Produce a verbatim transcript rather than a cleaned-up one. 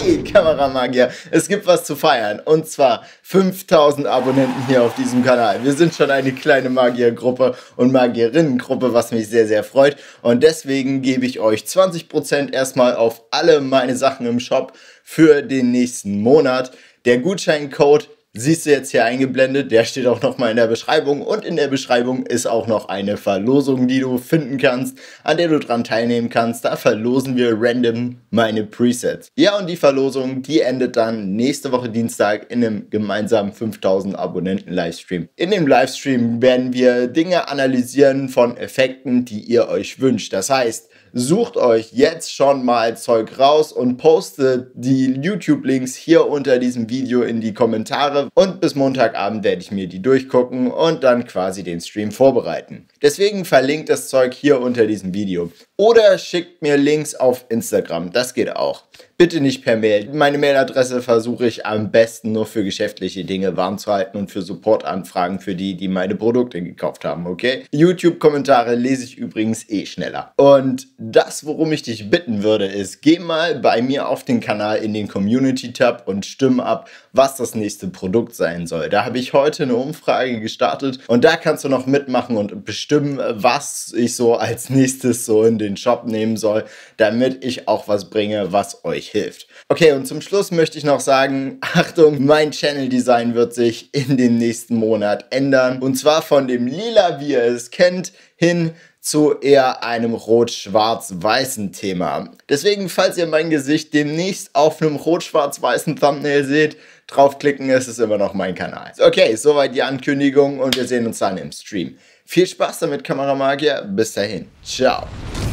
Hey Kameramagier, es gibt was zu feiern und zwar fünftausend Abonnenten hier auf diesem Kanal. Wir sind schon eine kleine Magiergruppe und Magierinnengruppe, was mich sehr, sehr freut, und deswegen gebe ich euch zwanzig Prozent erstmal auf alle meine Sachen im Shop für den nächsten Monat. Der Gutscheincode siehst du jetzt hier eingeblendet, der steht auch nochmal in der Beschreibung, und in der Beschreibung ist auch noch eine Verlosung, die du finden kannst, an der du dran teilnehmen kannst. Da verlosen wir random meine Presets. Ja, und die Verlosung, die endet dann nächste Woche Dienstag in einem gemeinsamen fünftausend Abonnenten Livestream. In dem Livestream werden wir Dinge analysieren von Effekten, die ihr euch wünscht. Das heißt, sucht euch jetzt schon mal Zeug raus und postet die YouTube-Links hier unter diesem Video in die Kommentare, und bis Montagabend werde ich mir die durchgucken und dann quasi den Stream vorbereiten. Deswegen verlinkt das Zeug hier unter diesem Video. Oder schickt mir Links auf Instagram, das geht auch. Bitte nicht per Mail. Meine Mailadresse versuche ich am besten nur für geschäftliche Dinge warm zu halten und für Supportanfragen für die, die meine Produkte gekauft haben, okay? YouTube-Kommentare lese ich übrigens eh schneller. Und das, worum ich dich bitten würde, ist, geh mal bei mir auf den Kanal in den Community-Tab und stimm ab, was das nächste Produkt sein soll. Da habe ich heute eine Umfrage gestartet und da kannst du noch mitmachen und bestimmen, was ich so als nächstes so in den Shop nehmen soll, damit ich auch was bringe, was euch hilft. Okay, und zum Schluss möchte ich noch sagen, Achtung, mein Channel-Design wird sich in dem nächsten Monat ändern. Und zwar von dem Lila, wie ihr es kennt, hin zu eher einem rot-schwarz-weißen Thema. Deswegen, falls ihr mein Gesicht demnächst auf einem rot-schwarz-weißen Thumbnail seht, draufklicken, ist es immer noch mein Kanal. Okay, soweit die Ankündigung und wir sehen uns dann im Stream. Viel Spaß damit, Kameramagier. Bis dahin. Ciao.